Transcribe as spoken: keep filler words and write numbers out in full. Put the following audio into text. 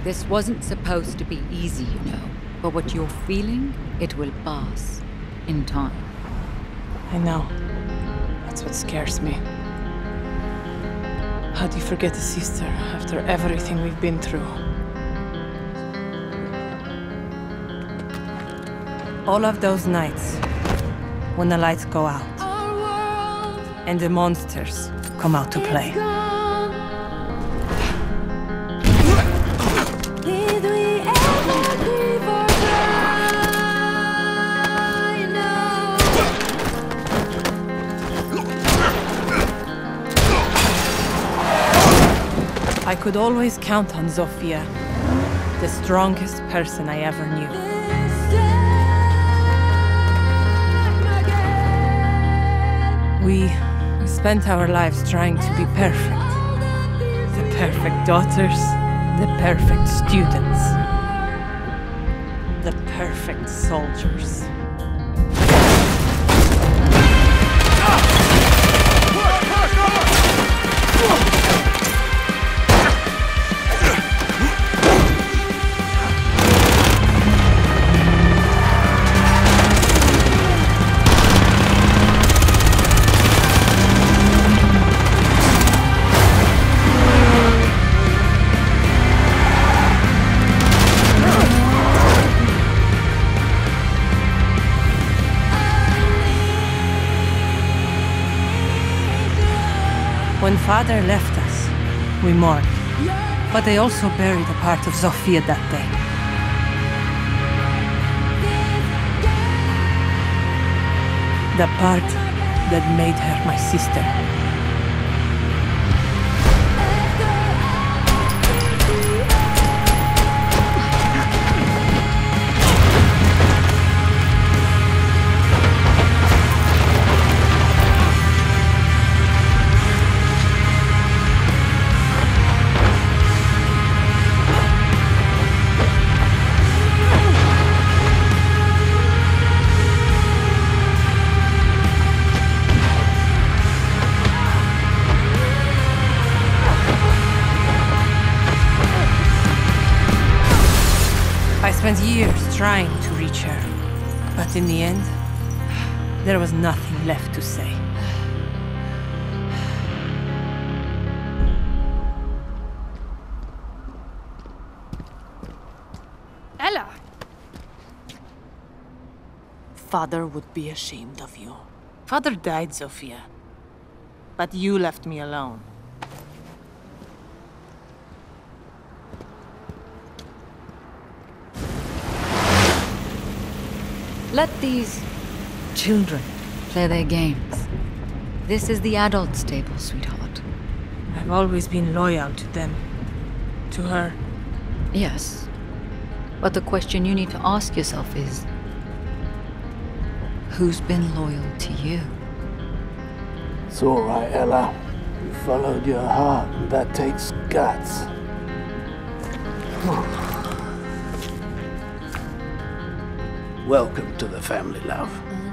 This wasn't supposed to be easy, you know. But what you're feeling, it will pass in time. I know. That's what scares me. How do you forget a sister after everything we've been through? All of those nights, when the lights go out, and the monsters come out to play. I could always count on Zofia, the strongest person I ever knew. We, we spent our lives trying to be perfect. The perfect daughters, the perfect students, the perfect soldiers. When Father left us, we mourned. But they also buried a part of Zofia that day. The part that made her my sister. I spent years trying to reach her, but in the end, there was nothing left to say. Ela! Father would be ashamed of you. Father died, Zofia. But you left me alone. Let these children play their games. This is the adults' table, sweetheart. I've always been loyal to them. To her. Yes. But the question you need to ask yourself is, who's been loyal to you? It's all right, Ela. You followed your heart, and that takes guts. Welcome to the family, love.